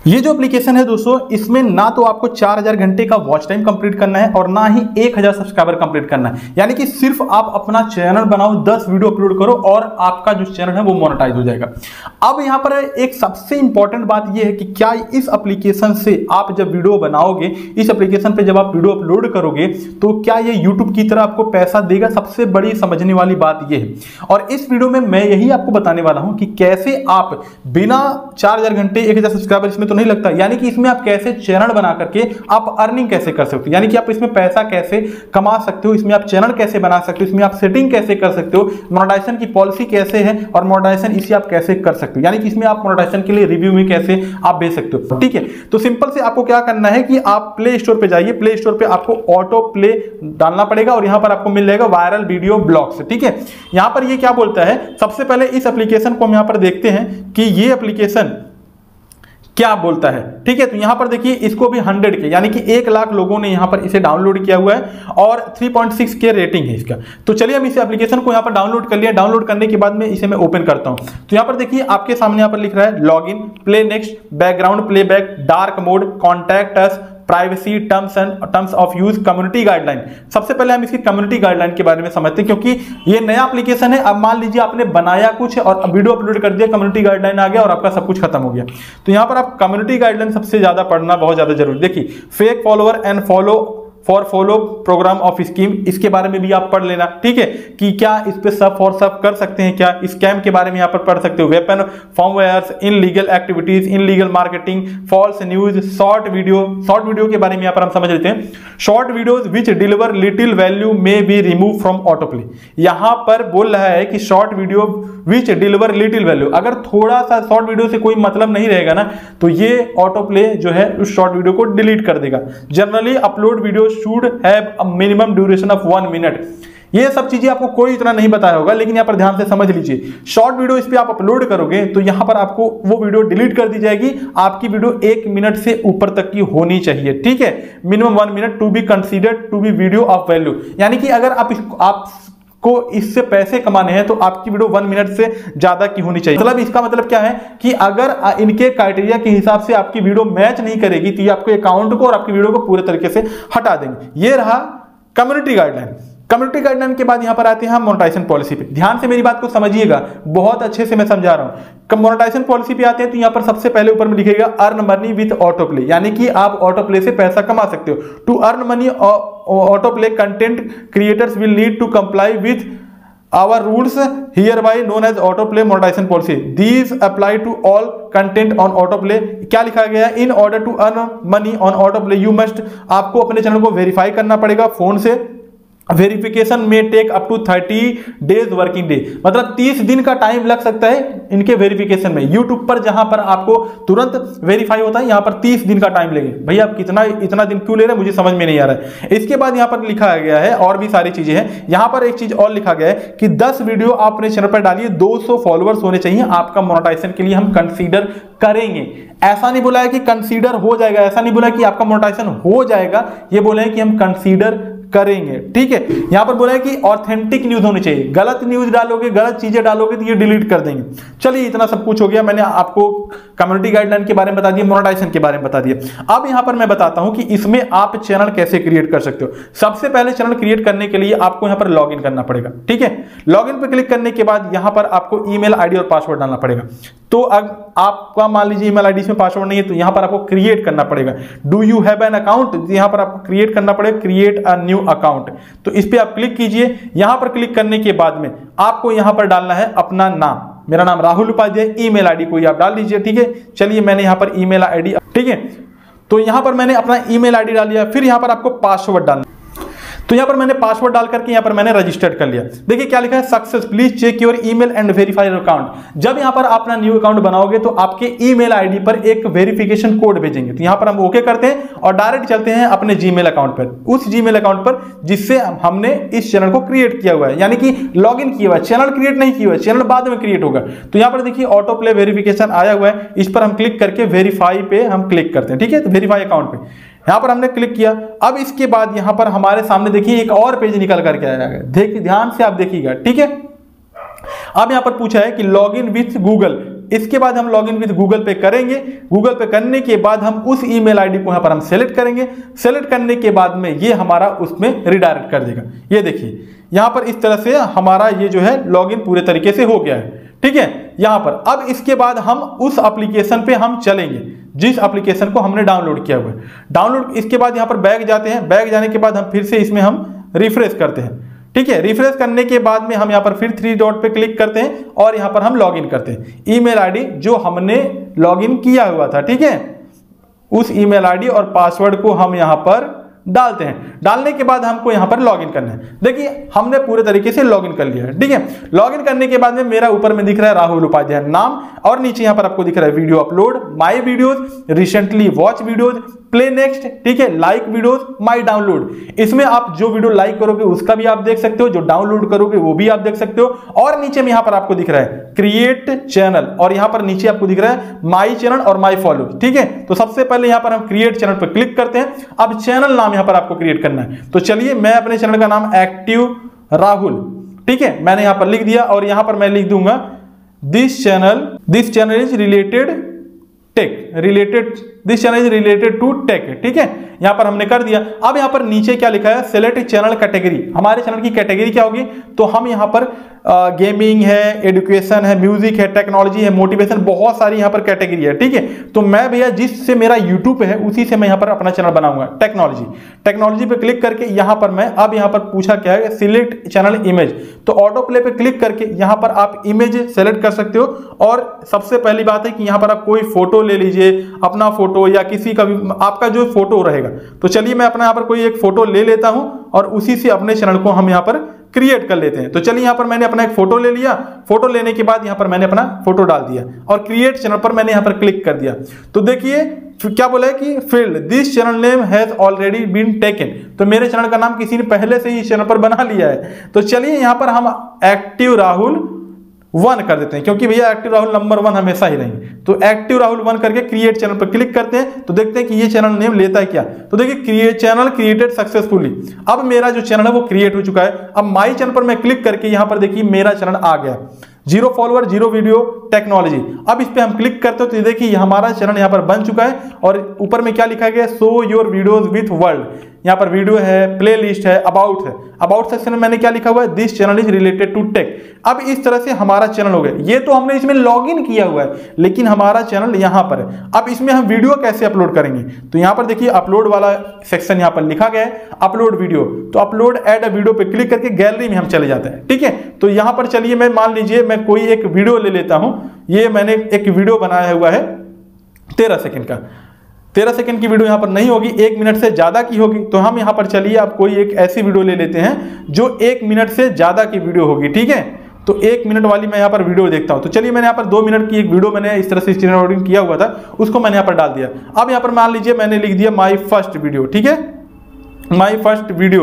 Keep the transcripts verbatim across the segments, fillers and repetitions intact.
ये जो एप्लीकेशन है दोस्तों, इसमें ना तो आपको चार हज़ार घंटे का वॉच टाइम कंप्लीट करना है और ना ही एक हज़ार सब्सक्राइबर कंप्लीट करना है। यानी कि सिर्फ आप अपना चैनल बनाओ, दस वीडियो अपलोड करो और आपका जो चैनल है वो मोनेटाइज हो जाएगा। अब यहाँ पर एक सबसे इंपॉर्टेंट बात ये है कि क्या इस एप्लीकेशन से आप जब वीडियो बनाओगे, इस एप्लीकेशन पे जब आप वीडियो अपलोड करोगे तो क्या ये यूट्यूब की तरह आपको पैसा देगा? सबसे बड़ी समझने वाली बात ये है। और इस वीडियो में मैं यही आपको बताने वाला हूं कि कैसे आप बिना चार हज़ार घंटे एक हज़ार सब्सक्राइबर इसमें तो नहीं लगता, यानी कि इसमें आप कैसे चैनल बना करके आप अर्निंग कैसे कर सकते हो, यानी कि आप इसमें पैसा कैसे कमा सकते हो, इसमें आप चैनल कैसे बना सकते हो, इसमें आप सेटिंग कैसे कर सकते हो, मोनेटाइजेशन की पॉलिसी कैसे है और मोनेटाइजेशन इसे आप कैसे कर सकते हो, यानी कि इसमें आप मोनेटाइजेशन के लिए रिव्यू में कैसे आप भेज सकते हो। ठीक है, तो सिंपल से आपको क्या करना है कि आप प्ले स्टोर पे जाइए, प्ले स्टोर पे आपको ऑटो प्ले डालना पड़ेगा और यहां पर आपको मिल जाएगा वायरल वीडियो ब्लॉग्स। ठीक है, यहां पर ये क्या बोलता है, सबसे पहले इस एप्लीकेशन को हम यहां पर देखते हैं कि ये एप्लीकेशन क्या बोलता है। ठीक है, तो यहां पर देखिए इसको भी हंड्रेड के यानी कि एक लाख लोगों ने यहां पर इसे डाउनलोड किया हुआ है और थ्री पॉइंट सिक्स के रेटिंग है इसका। तो चलिए हम इस एप्लीकेशन को यहां पर डाउनलोड कर लिया। डाउनलोड करने के बाद में इसे मैं ओपन करता हूं तो यहां पर देखिए आपके सामने यहां पर लिख रहा है login, play next, background playback, dark mode, contact us, privacy, terms and terms of use, community guideline. सबसे पहले हम इसकी कम्युनिटी गाइडलाइन के बारे में समझते हैं, क्योंकि ये नया एप्लीकेशन है। अब मान लीजिए आपने बनाया कुछ और वीडियो अपलोड कर दिया, कम्युनिटी गाइडलाइन आ गया और आपका सब कुछ खत्म हो गया। तो यहां पर आप कम्युनिटी गाइडलाइन सबसे ज्यादा पढ़ना बहुत ज्यादा जरूरी। देखिए fake follower and follow for follow program of scheme, इसके बारे में भी आप पढ़ लेना। ठीक है, कि क्या इस पे सब फॉर सब कर सकते हैं, क्या स्कैम के बारे में यहाँ पर पढ़ सकते हो, weapon firmwares, illegal activities, illegal marketing, false news, short video. Short video के बारे में यहाँ पर हम समझ लेते हैं। Short videos which deliver little value may be remove from auto play. यहां पर बोल रहा है कि short video which deliver little value, अगर थोड़ा सा शॉर्ट वीडियो से कोई मतलब नहीं रहेगा ना तो ये ऑटो प्ले जो है उस शॉर्ट वीडियो को डिलीट कर देगा। Generally upload video should have a minimum duration of one minute। ये सब चीजें आपको कोई इतना नहीं बताया होगा, लेकिन यहाँ पर ध्यान से समझ लीजिए। शॉर्ट वीडियो इस पे आप अपलोड करोगे तो यहाँ पर आपको वो वीडियो डिलीट कर दी जाएगी। आपकी वीडियो एक मिनट से ऊपर तक की होनी चाहिए। ठीक है, minimum one minute to be considered to be video of value, यानी कि अगर आप इसको आप को इससे पैसे कमाने हैं तो आपकी वीडियो वन मिनट से ज्यादा की होनी चाहिए। मतलब इसका मतलब क्या है कि अगर इनके क्राइटेरिया के हिसाब से आपकी वीडियो मैच नहीं करेगी तो ये आपके अकाउंट को और आपकी वीडियो को पूरे तरीके से हटा देंगे। ये रहा कम्युनिटी गाइडलाइन। कम्युनिटी गाइडलाइन के बाद यहां पर आते हैं हम मोनेटाइजेशन पॉलिसी पे। ध्यान से मेरी बात को समझिएगा, बहुत अच्छे से मैं समझा रहा हूं। मोनेटाइजेशन पॉलिसी पे आते हैं तो यहां पर सबसे पहले ऊपर में लिखेगा earn money with auto play, यानी कि आप ऑटो प्ले से पैसा कमा सकते हो। To earn money auto play content creators will need to comply with our rules hereby known as auto play monetization policy. These apply to all content on auto play। क्या लिखा गया है, in order to earn money on auto play you must, आपको अपने channel को verify करना पड़ेगा phone से। वेरिफिकेशन में take up to thirty days working day, मतलब तीस दिन का टाइम लग सकता है इनके वेरिफिकेशन में। यूट्यूब पर जहां पर आपको तुरंत वेरीफाई होता है, यहां पर तीस दिन का टाइम लगे। भैया आप कितना इतना दिन क्यों ले रहे हैं, मुझे समझ में नहीं आ रहा है। इसके बाद यहां पर लिखा गया है और भी सारी चीजें हैं। यहां पर एक चीज और लिखा गया है कि दस वीडियो आप अपने चैनल पर डालिए, दो सौ फॉलोअर्स होने चाहिए, आपका मोनेटाइजेशन के लिए हम कंसीडर करेंगे। ऐसा नहीं बोला है कि कंसीडर हो जाएगा, ऐसा नहीं बोला कि आपका मोनेटाइजेशन हो जाएगा, ये बोला है कि हम कंसीडर करेंगे। ठीक है, यहां पर बोला है कि ऑथेंटिक न्यूज होनी चाहिए। गलत न्यूज डालोगे, गलत चीजें डालोगे तो ये डिलीट कर देंगे। चलिए इतना सब कुछ हो गया, मैंने आपको कम्युनिटी गाइडलाइन के बारे में बता दिया, मोनेटाइजेशन के बारे में बता दिया। अब यहां पर मैं बताता हूं कि इसमें आप चैनल कैसे क्रिएट कर सकते हो। सबसे पहले चैनल क्रिएट करने के लिए आपको यहां पर लॉग इन करना पड़ेगा। ठीक है, लॉग इन पर क्लिक करने के बाद यहां पर आपको ईमेल आईडी और पासवर्ड डालना पड़ेगा। तो अब आपका मान लीजिए ईमेल आईडी में पासवर्ड नहीं है तो यहां पर आपको क्रिएट करना पड़ेगा। Do you have an account, यहां पर आपको क्रिएट करना पड़ेगा, क्रिएट अ न्यू अकाउंट। तो इस पे आप क्लिक कीजिए। यहां पर क्लिक करने के बाद में आपको यहां पर डालना है अपना नाम। मेरा नाम राहुल उपाध्याय, ईमेल आईडी कोई आप डाल दीजिए। ठीक है, चलिए मैंने यहां पर ईमेल आईडी, ठीक है, तो यहां पर मैंने अपना ईमेल आईडी डाल दिया। फिर यहां पर आपको पासवर्ड डालना, तो यहां पर मैंने पासवर्ड डाल करके यहां पर मैंने रजिस्टर्ड कर लिया। देखिए क्या लिखा है, success, please check your email and verify your account. जब यहां पर अपना न्यू अकाउंट बनाओगे तो आपके ईमेल आईडी पर एक वेरिफिकेशन कोड भेजेंगे। तो यहां पर हम ओके करते हैं और डायरेक्ट चलते हैं अपने जीमेल अकाउंट पर, उस जीमेल अकाउंट पर जिससे हमने इस चैनल को क्रिएट किया हुआ है, यानी कि लॉग इन किया हुआ है। चैनल क्रिएट नहीं किया हुआ है, चैनल बाद में क्रिएट होगा। तो यहां पर देखिए ऑटो प्ले वेरिफिकेशन आया हुआ है, इस पर हम क्लिक करके वेरीफाई पे हम क्लिक करते हैं। ठीक है, तो वेरीफाई अकाउंट पे यहां पर हमने क्लिक किया। अब इसके बाद यहां पर हमारे सामने देखिए एक और पेज निकल करके आया है, देखिए ध्यान से आप देखिएगा। ठीक है, अब यहां पर पूछा है कि लॉगिन विथ गूगल, इसके बाद हम लॉगिन विद गूगल पे करेंगे। गूगल पे करने के बाद हम उस ईमेल आईडी को यहाँ पर हम सेलेक्ट करेंगे। सेलेक्ट करने के बाद में ये हमारा उसमें रिडायरेक्ट कर देगा। ये देखिए यहाँ पर इस तरह से हमारा ये जो है लॉगिन पूरे तरीके से हो गया है। ठीक है, यहाँ पर अब इसके बाद हम उस एप्लीकेशन पे हम चलेंगे जिस एप्लीकेशन को हमने डाउनलोड किया हुआ है। डाउनलोड इसके बाद यहाँ पर बैक जाते हैं। बैक जाने के बाद हम फिर से इसमें हम रिफ्रेश करते हैं। ठीक है, रिफ्रेश करने के बाद में हम यहाँ पर फिर थ्री डॉट पे क्लिक करते हैं और यहाँ पर हम लॉगिन करते हैं। ईमेल आईडी जो हमने लॉगिन किया हुआ था, ठीक है, उस ईमेल आईडी और पासवर्ड को हम यहाँ पर डालते हैं। डालने के बाद हमको यहाँ पर लॉगिन करना है। देखिए हमने पूरे तरीके से लॉगिन कर लिया है। ठीक है, लॉगिन करने के बाद में मेरा ऊपर में दिख रहा है राहुल उपाध्याय नाम और नीचे यहाँ पर आपको दिख रहा है video upload, my videos, recently watch videos, play next, ठीक है, लाइक वीडियोस, माय डाउनलोड। इसमें आप जो वीडियो लाइक करोगे उसका भी आप देख सकते हो, जो डाउनलोड करोगे वो भी आप देख सकते हो। और नीचे में यहाँ पर आपको दिख रहा है क्रिएट चैनल और यहाँ पर नीचे आपको दिख रहा है माई चैनल और माई फॉलो। ठीक है, तो सबसे पहले यहाँ पर हम क्रिएट चैनल पर क्लिक करते हैं। अब चैनल नाम यहाँ पर आपको क्रिएट करना है। तो चलिए मैं अपने चैनल का नाम एक्टिव राहुल, ठीक है, मैंने यहाँ पर लिख दिया और यहाँ पर मैं लिख दूंगा this channel this channel is related tech related this channel is related to tech. ठीक है, यहां पर हमने कर दिया। अब यहां पर नीचे क्या लिखा है, सेलेक्ट चैनल कैटेगरी। हमारे चैनल की कैटेगरी क्या होगी, तो हम यहां पर गेमिंग है, एजुकेशन है, म्यूजिक है, टेक्नोलॉजी है, मोटिवेशन, बहुत सारी यहां पर कैटेगरी है। ठीक है, तो मैं भैया जिससे मेरा यूट्यूब है उसी से मैं यहां पर अपना चैनल बनाऊंगा, टेक्नोलॉजी। टेक्नोलॉजी पे क्लिक करके यहां पर मैं अब यहां पर पूछा क्या है, सिलेक्ट चैनल इमेज, तो ऑटो प्ले पे क्लिक करके यहां पर आप इमेज सेलेक्ट कर सकते हो। और सबसे पहली बात है कि यहां पर आप कोई फोटो ले लीजिए, अपना फोटो या किसी का भी आपका जो फोटो रहेगा। तो चलिए मैं अपना यहाँ पर कोई एक फोटो ले लेता हूं और उसी से अपने चैनल को हम यहाँ पर क्रिएट कर लेते हैं। तो चलिए यहाँ पर मैंने अपना एक फोटो ले लिया। फोटो लेने के बाद यहाँ पर मैंने अपना फोटो डाल दिया और क्रिएट चैनल पर मैंने यहाँ पर क्लिक कर दिया। तो देखिए क्या बोला है कि field this channel name has already been taken, तो मेरे चैनल का नाम किसी ने पहले से ही इस चैनल पर बना लिया है। तो चलिए यहाँ पर हम एक्टिव राहुल वन कर देते हैं, क्योंकि भैया एक्टिव राहुल नंबर वन हमेशा ही रहेंगे। तो एक्टिव राहुल वन करके क्रिएट चैनल पर क्लिक करते हैं। तो देखते हैं कि ये चैनल नेम लेता है क्या। तो देखिए क्रिएट चैनल क्रिएटेड सक्सेसफुली, अब मेरा जो चैनल है वो क्रिएट हो चुका है। अब माई चैनल पर मैं क्लिक करके यहाँ पर देखिए मेरा चैनल आ गया, zero follower, zero video, technology. अब इस पे हम क्लिक करते हो तो देखिए हमारा चैनल यहाँ पर बन चुका है और ऊपर में क्या लिखा गया, show your videos with world. यहाँ पर वीडियो है, प्ले लिस्ट है, अबाउट है। अबाउट सेक्शन में मैंने क्या लिखा हुआ है, this channel is related to tech. अब इस तरह से हमारा चैनल हो गया। ये तो हमने इसमें लॉगिन किया हुआ है, लेकिन हमारा चैनल यहाँ पर है। अब इसमें हम वीडियो कैसे अपलोड करेंगे, तो यहाँ पर देखिए अपलोड वाला सेक्शन यहाँ पर लिखा गया है, अपलोड वीडियो। तो अपलोड एड अ वीडियो पे क्लिक करके गैलरी में हम चले जाते हैं। ठीक है, तो यहाँ पर चलिए मैं मान लीजिए मैं कोई एक वीडियो ले लेता हूँ। ये मैंने एक वीडियो बनाया हुआ है तेरह सेकंड का। तेरह सेकंड की वीडियो यहाँ पर नहीं होगी, एक मिनट से ज्यादा की होगी। तो हम यहाँ पर चलिए आप कोई एक ऐसी वीडियो ले लेते हैं जो एक मिनट से ज्यादा की वीडियो होगी। ठीक है, तो एक मिनट वाली मैं यहाँ पर वीडियो देखता हूँ। तो चलिए मैंने यहाँ पर दो मिनट की एक वीडियो मैंने इस तरह से स्क्रीन रिकॉर्डिंग किया हुआ था, उसको मैंने यहाँ पर डाल दिया। अब यहाँ पर मान लीजिए मैंने लिख दिया माई फर्स्ट वीडियो। ठीक है, माई फर्स्ट वीडियो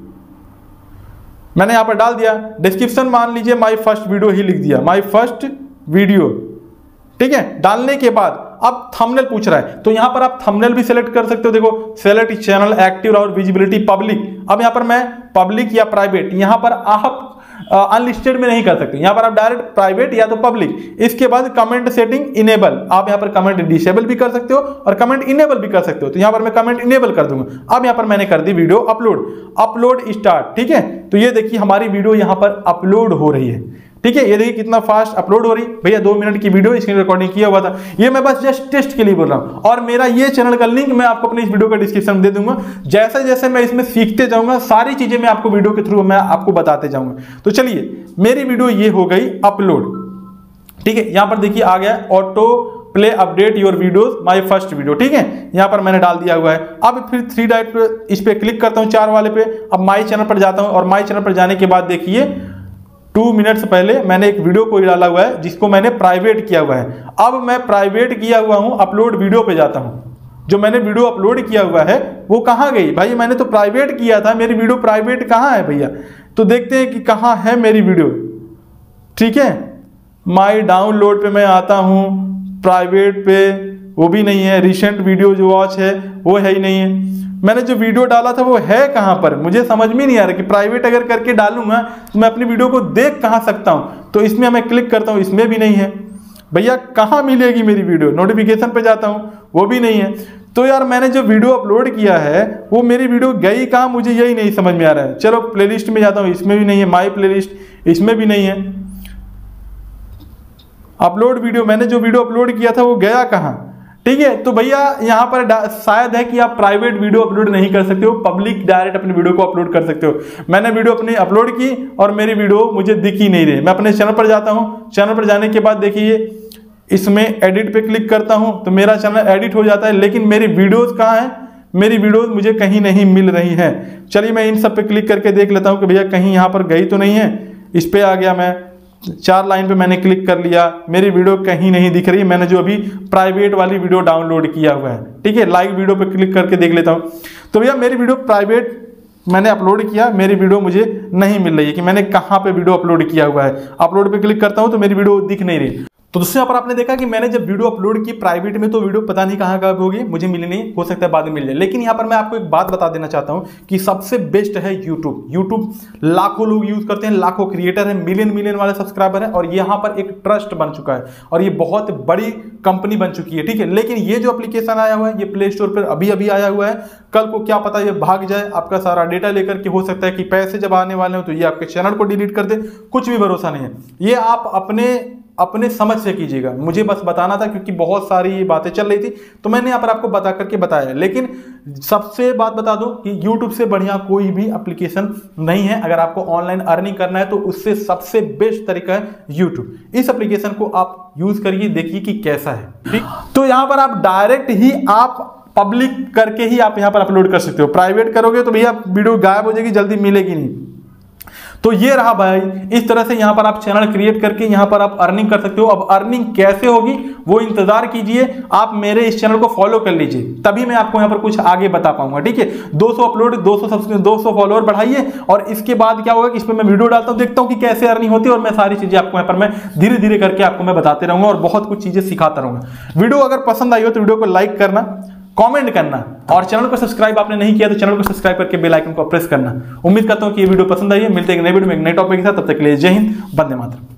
मैंने यहाँ पर डाल दिया। डिस्क्रिप्शन मान लीजिए माई फर्स्ट वीडियो ही लिख दिया, माई फर्स्ट वीडियो। ठीक है, डालने के बाद अब थंबनेल पूछ रहा है, तो यहां पर आप थंबनेल भी सिलेक्ट कर सकते हो। देखो सेलेक्ट चैनल एक्टिव और विजिबिलिटी पब्लिक। अब यहां पर मैं पब्लिक या प्राइवेट, यहां पर आप अनलिस्टेड में नहीं कर सकते, यहां पर आप डायरेक्ट प्राइवेट या तो पब्लिक। इसके बाद कमेंट सेटिंग इनेबल, आप यहां पर कमेंट डिसेबल भी कर सकते हो और कमेंट इनेबल भी कर सकते हो। तो यहां पर मैं कमेंट इनेबल कर दूंगा। अब यहां पर मैंने कर दी वीडियो अपलोड, अपलोड स्टार्ट। ठीक है, तो ये देखिए हमारी वीडियो यहां पर अपलोड हो रही है। ठीक है, ये देखिए कितना फास्ट अपलोड हो रही। भैया दो मिनट की वीडियो स्क्रीन रिकॉर्डिंग किया हुआ था, ये मैं बस जस्ट टेस्ट के लिए बोल रहा हूं। और मेरा ये चैनल का लिंक मैं आपको अपने इस वीडियो का डिस्क्रिप्शन में दे दूंगा। जैसे जैसे मैं इसमें सीखते जाऊंगा सारी चीजें मैं आपको वीडियो के थ्रू मैं आपको बताते जाऊंगा। तो चलिए मेरी वीडियो ये हो गई अपलोड। ठीक है, यहां पर देखिए आ गया auto play update your videos my first video. ठीक है, यहां पर मैंने डाल दिया हुआ है। अब फिर थ्री डायरेक्ट इस पे क्लिक करता हूं, चार वाले पे। अब माई चैनल पर जाता हूं और माई चैनल पर जाने के बाद देखिए टू मिनट्स पहले मैंने एक वीडियो को डाला हुआ है जिसको मैंने प्राइवेट किया हुआ है। अब मैं प्राइवेट किया हुआ हूं, अपलोड वीडियो पे जाता हूं। जो मैंने वीडियो अपलोड किया हुआ है वो कहां गई भाई, मैंने तो प्राइवेट किया था, मेरी वीडियो प्राइवेट कहां है भैया। तो देखते हैं कि कहां है मेरी वीडियो। ठीक है, माई डाउनलोड पे मैं आता हूं, प्राइवेट पे वो भी नहीं है, रिसेंट वीडियो जो वॉच है वो है ही नहीं है। मैंने जो वीडियो डाला था वो है कहां पर, मुझे समझ में नहीं आ रहा कि प्राइवेट अगर करके डालूंगा तो मैं अपनी वीडियो को देख कहां सकता हूं। तो इसमें मैं क्लिक करता हूं, इसमें भी नहीं है। भैया कहाँ मिलेगी मेरी वीडियो, नोटिफिकेशन पे जाता हूँ वो भी नहीं है। तो यार मैंने जो वीडियो अपलोड किया है वो मेरी वीडियो गई कहाँ, मुझे यही नहीं समझ में आ रहा है। चलो प्लेलिस्ट में जाता हूँ, इसमें भी नहीं है, माई प्लेलिस्ट इसमें भी नहीं है। अपलोड वीडियो, मैंने जो वीडियो अपलोड किया था वो गया कहाँ, ठीक है। तो भैया यहाँ पर शायद है कि आप प्राइवेट वीडियो अपलोड नहीं कर सकते हो, पब्लिक डायरेक्ट अपनी वीडियो को अपलोड कर सकते हो। मैंने वीडियो अपनी अपलोड की और मेरी वीडियो मुझे दिख ही नहीं रही। मैं अपने चैनल पर जाता हूँ, चैनल पर जाने के बाद देखिए इसमें एडिट पे क्लिक करता हूँ तो मेरा चैनल एडिट हो जाता है, लेकिन मेरी वीडियोस कहाँ है, मेरी वीडियोस मुझे कहीं नहीं मिल रही है। चलिए मैं इन सब पे क्लिक करके देख लेता हूँ कि भैया कहीं यहाँ पर गई तो नहीं है। इस पे आ गया, मैं चार लाइन पे मैंने क्लिक कर लिया, मेरी वीडियो कहीं नहीं दिख रही, मैंने जो अभी प्राइवेट वाली वीडियो डाउनलोड किया हुआ है, ठीक है। लाइव वीडियो पे क्लिक करके देख लेता हूँ तो भैया मेरी वीडियो प्राइवेट मैंने अपलोड किया, मेरी वीडियो मुझे नहीं मिल रही है कि मैंने कहाँ पे वीडियो अपलोड किया हुआ है। अपलोड पे क्लिक करता हूँ तो मेरी वीडियो दिख नहीं रही। तो दोस्तों यहाँ पर आपने देखा कि मैंने जब वीडियो अपलोड की प्राइवेट में तो वीडियो पता नहीं कहाँ कहाँ होगी, मुझे मिली नहीं, हो सकता है बाद में मिल जाए। लेकिन यहाँ पर मैं आपको एक बात बता देना चाहता हूँ कि सबसे बेस्ट है यूट्यूब। यूट्यूब लाखों लोग यूज करते हैं, लाखों क्रिएटर हैं, मिलियन मिलियन वाले सब्सक्राइबर हैं और यहाँ पर एक ट्रस्ट बन चुका है और ये बहुत बड़ी कंपनी बन चुकी है, ठीक है। लेकिन ये जो एप्लीकेशन आया हुआ है ये प्ले स्टोर पर अभी अभी आया हुआ है, कल को क्या पता ये भाग जाए, आपका सारा डेटा लेकर के, हो सकता है कि पैसे जब आने वाले हो तो ये आपके चैनल को डिलीट कर दे, कुछ भी भरोसा नहीं है। ये आप अपने अपने समझ से कीजिएगा, मुझे बस बताना था क्योंकि बहुत सारी बातें चल रही थी तो मैंने यहाँ पर आपको बता करके बताया। लेकिन सबसे बात बता दूं कि YouTube से बढ़िया कोई भी एप्लीकेशन नहीं है। अगर आपको ऑनलाइन अर्निंग करना है तो उससे सबसे बेस्ट तरीका है YouTube। इस एप्लीकेशन को आप यूज करिए, देखिए कि कैसा है, ठीक। तो यहाँ पर आप डायरेक्ट ही आप पब्लिक करके ही आप यहाँ पर अपलोड कर सकते हो। प्राइवेट करोगे तो भैया वीडियो गायब हो जाएगी, जल्दी मिलेगी नहीं। तो ये रहा भाई, इस तरह से यहाँ पर आप चैनल क्रिएट करके यहाँ पर आप अर्निंग कर सकते हो। अब अर्निंग कैसे होगी वो इंतजार कीजिए, आप मेरे इस चैनल को फॉलो कर लीजिए, तभी मैं आपको यहाँ पर कुछ आगे बता पाऊंगा, ठीक है। दो सौ अपलोड, दो सौ सब्सक्राइब, दो सौ फॉलोअर बढ़ाइए और इसके बाद क्या होगा कि इस पर मैं वीडियो डालता हूँ, देखता हूँ कि कैसे अर्निंग होती है और मैं सारी चीजें आपको यहाँ पर मैं धीरे धीरे करके आपको मैं बताते रहूंगा और बहुत कुछ चीजें सिखाता रहूंगा। वीडियो अगर पसंद आई हो तो वीडियो को लाइक करना, कमेंट करना और चैनल को सब्सक्राइब आपने नहीं किया तो चैनल को सब्सक्राइब करके बेल आइकन को प्रेस करना। उम्मीद करता हूं कि ये वीडियो पसंद आई है। मिलते हैं एक नए वीडियो में एक नए टॉपिक के साथ, तब तक के लिए जय हिंद, वंदे मातरम।